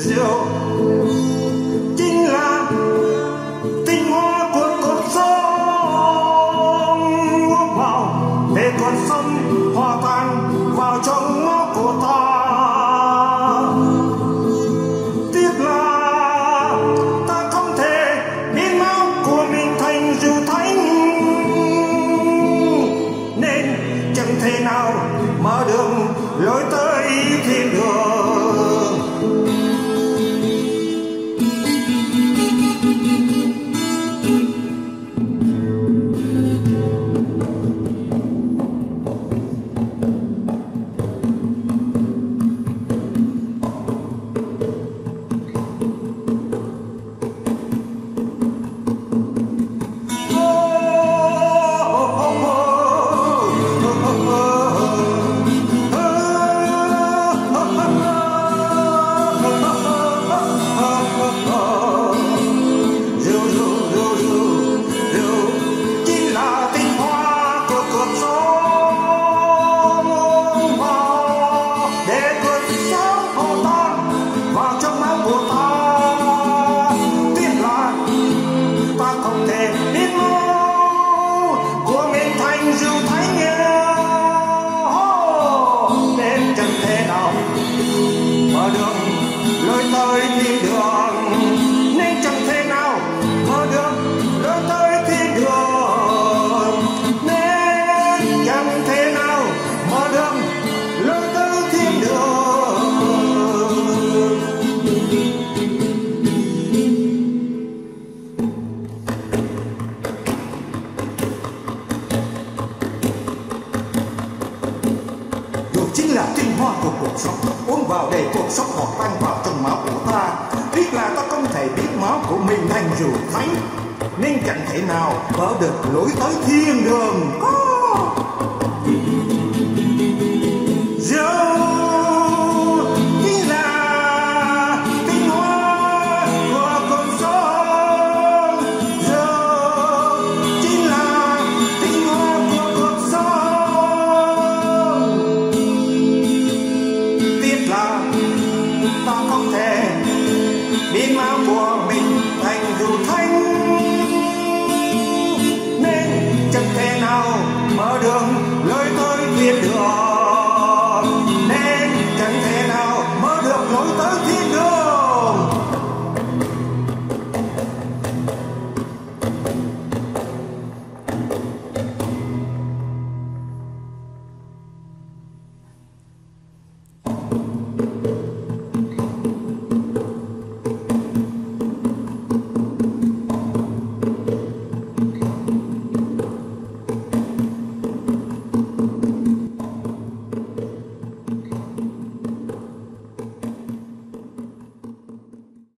rượu chính là tinh hoa của cuộc sống, vào để cuộc sống hòa tan vào trong máu của ta. Tiếc là ta không thể biến máu của mình thành rượu thánh, nên chẳng thể nào mở đường lối tới thiên đường. Mở đường lối tới thiên đường, nên chẳng thể nào mở đường lối tới thiên đường, nên chẳng thể nào mở đường lối tới thiên đường. Rượu chính là tinh hoa của cuộc sống, uống vào để cuộc sống hòa tan vào trong máu của ta. Tiếc là ta không thể biến máu của mình thành rượu thánh, nên chẳng thể nào mở được lối tới thiên đường.